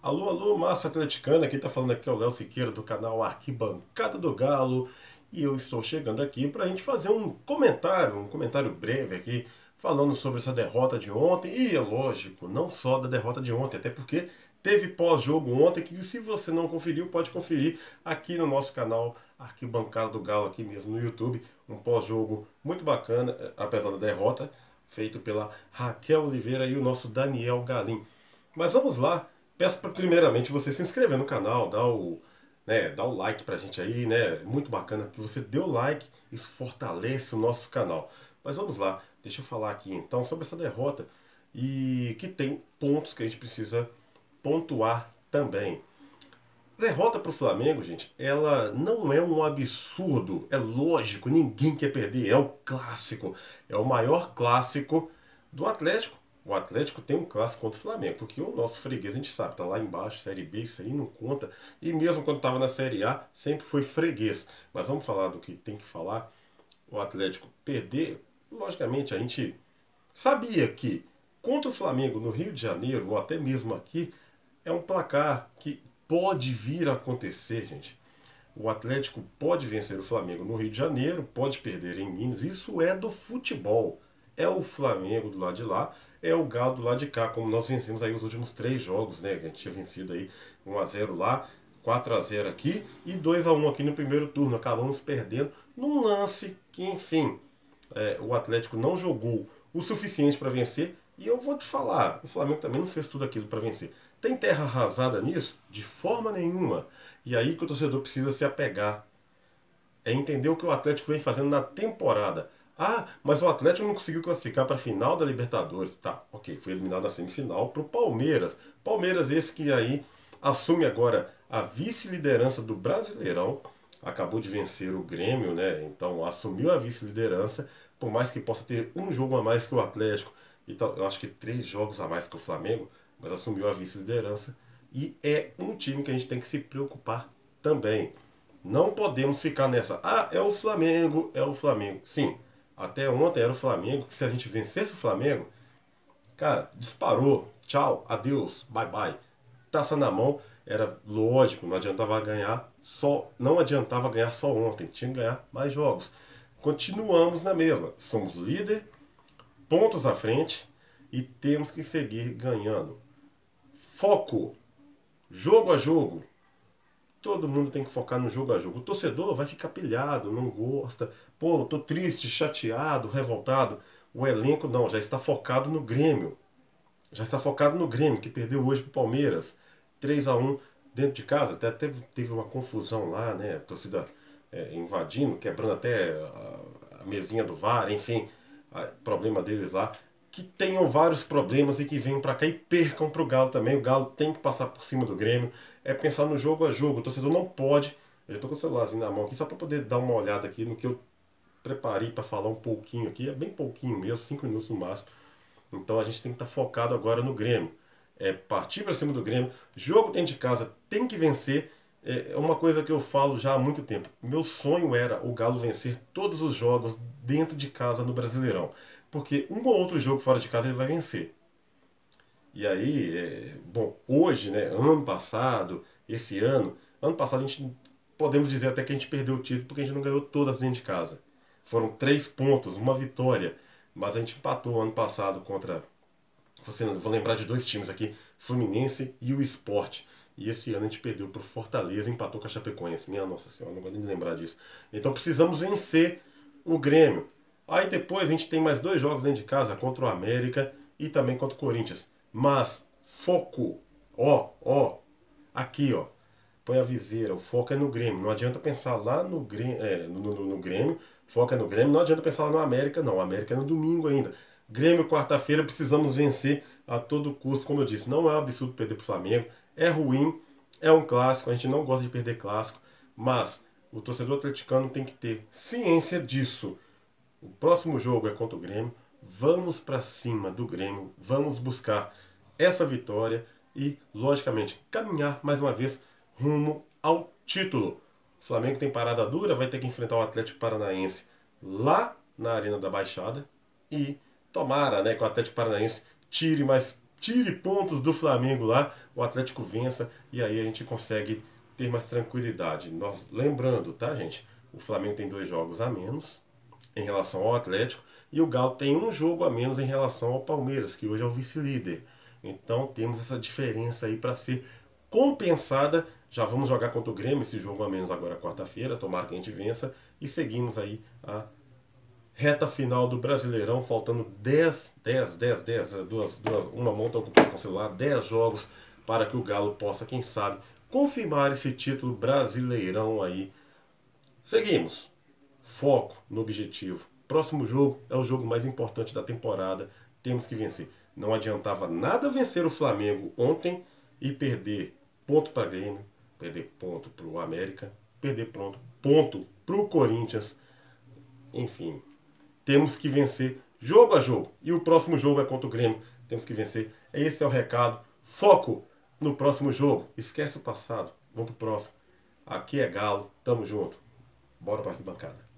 Alô, alô, massa atleticana, quem tá falando aqui é o Léo Siqueira do canal Arquibancada do Galo e eu estou chegando aqui para a gente fazer um comentário breve aqui, falando sobre essa derrota de ontem e, é lógico, não só da derrota de ontem, até porque teve pós-jogo ontem que se você não conferiu, pode conferir aqui no nosso canal Arquibancada do Galo, aqui mesmo no YouTube, um pós-jogo muito bacana, apesar da derrota, feito pela Raquel Oliveira e o nosso Daniel Galim. Mas vamos lá. Peço primeiramente você se inscrever no canal, dá o like pra gente aí, né? Muito bacana que você dê o like, isso fortalece o nosso canal. Mas vamos lá, deixa eu falar aqui então sobre essa derrota e que tem pontos que a gente precisa pontuar também. Derrota para o Flamengo, gente, ela não é um absurdo, é lógico, ninguém quer perder, é o clássico, é o maior clássico do Atlético. O Atlético tem um clássico contra o Flamengo, porque o nosso freguês, a gente sabe, tá lá embaixo, Série B, isso aí não conta. E mesmo quando estava na Série A, sempre foi freguês. Mas vamos falar do que tem que falar. O Atlético perder, logicamente, a gente sabia que contra o Flamengo no Rio de Janeiro, ou até mesmo aqui, é um placar que pode vir a acontecer, gente. O Atlético pode vencer o Flamengo no Rio de Janeiro, pode perder em Minas. Isso é do futebol. É o Flamengo do lado de lá, é o Galo do lado de cá, como nós vencemos aí os últimos 3 jogos, né? A gente tinha vencido aí 1-0 lá, 4-0 aqui e 2-1 aqui no primeiro turno. Acabamos perdendo num lance que, enfim, o Atlético não jogou o suficiente para vencer. E eu vou te falar, o Flamengo também não fez tudo aquilo para vencer. Tem terra arrasada nisso? De forma nenhuma. E aí que o torcedor precisa se apegar. É entender o que o Atlético vem fazendo na temporada. Ah, mas o Atlético não conseguiu classificar para a final da Libertadores. Tá, ok, foi eliminado na semifinal para o Palmeiras. Palmeiras esse que aí assume agora a vice-liderança do Brasileirão. Acabou de vencer o Grêmio, né? Então assumiu a vice-liderança. Por mais que possa ter um jogo a mais que o Atlético, e eu acho que 3 jogos a mais que o Flamengo, mas assumiu a vice-liderança. E é um time que a gente tem que se preocupar também. Não podemos ficar nessa. Ah, é o Flamengo, é o Flamengo. Sim, até ontem era o Flamengo, que se a gente vencesse o Flamengo, cara, disparou. Tchau, adeus, bye bye. Taça na mão, era lógico, não adiantava ganhar só, não adiantava ganhar só ontem, tinha que ganhar mais jogos. Continuamos na mesma. Somos líder, pontos à frente e temos que seguir ganhando. Foco, jogo a jogo. Todo mundo tem que focar no jogo a jogo. O torcedor vai ficar pilhado, não gosta. Pô, tô triste, chateado, revoltado. O elenco não, já está focado no Grêmio. Já está focado no Grêmio, que perdeu hoje pro Palmeiras. 3-1 dentro de casa. Até teve uma confusão lá, né? A torcida invadindo, quebrando até a mesinha do VAR, enfim. Problema deles lá. Que tenham vários problemas e que venham para cá e percam para o Galo também. O Galo tem que passar por cima do Grêmio. É pensar no jogo a jogo. O torcedor não pode. Eu já estou com o celularzinho na mão aqui só para poder dar uma olhada aqui no que eu preparei para falar um pouquinho aqui. É bem pouquinho mesmo, 5 minutos no máximo. Então a gente tem que estar focado agora no Grêmio. É partir para cima do Grêmio. Jogo dentro de casa tem que vencer. É uma coisa que eu falo já há muito tempo. Meu sonho era o Galo vencer todos os jogos dentro de casa no Brasileirão. Porque um ou outro jogo fora de casa ele vai vencer. E aí, bom, hoje, né, ano passado a gente podemos dizer até que a gente perdeu o título porque a gente não ganhou todas dentro de casa. Foram 3 pontos, uma vitória, mas a gente empatou ano passado contra, vou lembrar de 2 times aqui, Fluminense e o Sport. E esse ano a gente perdeu para o Fortaleza, empatou com a Chapecoense. Minha nossa senhora, não vou nem me lembrar disso. Então precisamos vencer o Grêmio. Aí depois a gente tem mais 2 jogos dentro de casa contra o América e também contra o Corinthians. Mas foco, aqui ó, põe a viseira, o foco é no Grêmio. Não adianta pensar lá no Grêmio, no Grêmio, foco é no Grêmio. Não adianta pensar lá no América, não. O América é no domingo ainda. Grêmio, quarta-feira, precisamos vencer a todo custo, como eu disse. Não é um absurdo perder para o Flamengo, é ruim, é um clássico, a gente não gosta de perder clássico, mas o torcedor atleticano tem que ter ciência disso. O próximo jogo é contra o Grêmio. Vamos para cima do Grêmio. Vamos buscar essa vitória e, logicamente, caminhar mais uma vez rumo ao título. O Flamengo tem parada dura, vai ter que enfrentar o Atlético Paranaense lá na Arena da Baixada. E tomara, né, que o Atlético Paranaense tire pontos do Flamengo lá, o Atlético vença e aí a gente consegue ter mais tranquilidade. Nós, lembrando, tá, gente? O Flamengo tem 2 jogos a menos em relação ao Atlético e o Galo tem 1 jogo a menos em relação ao Palmeiras, que hoje é o vice-líder. Então temos essa diferença aí para ser compensada. Já vamos jogar contra o Grêmio esse jogo a menos agora quarta-feira, tomara que a gente vença e seguimos aí a reta final do Brasileirão, faltando 10, uma mão está ocupada com o celular, 10 jogos para que o Galo possa, quem sabe, confirmar esse título Brasileirão aí. Seguimos. Foco no objetivo. Próximo jogo é o jogo mais importante da temporada. Temos que vencer. Não adiantava nada vencer o Flamengo ontem e perder ponto para Grêmio, perder ponto para o América, perder ponto para o Corinthians. Enfim, temos que vencer jogo a jogo. E o próximo jogo é contra o Grêmio. Temos que vencer. Esse é o recado. Foco no próximo jogo. Esquece o passado. Vamos pro próximo. Aqui é Galo. Tamo junto. Bora pra arquibancada.